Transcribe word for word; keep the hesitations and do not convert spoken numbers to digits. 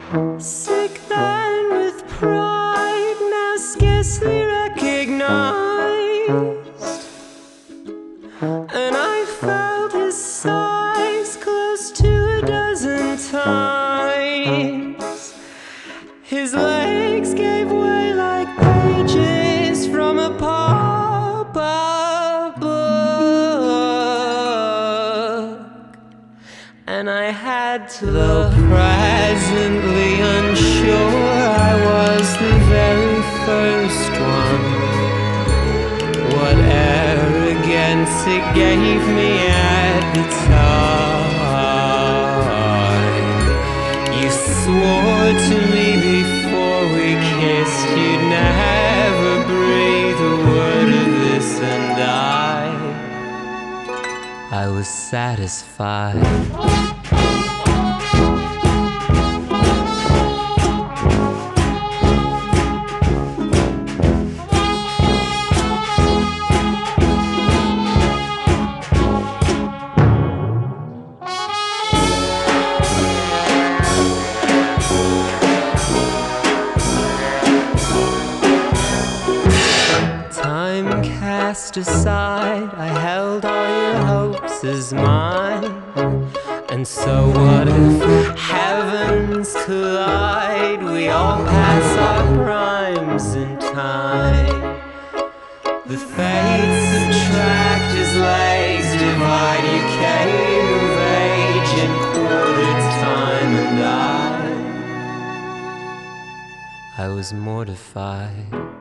Sick then with pride, now scarcely recognized, and I felt his size close to a dozen times. His legs gave way like pages from a pop-up book, and I had to look. Presently unsure, I was the very first one. What arrogance it gave me at the time. You swore to me before we kissed you'd never breathe a word of this, and I, I was satisfied. Cast aside, I held all your hopes as mine. And so what if heavens collide? We all pass our primes in time. The fates subtract as legs divide. You came of age in quartered time, and I, I was mortified.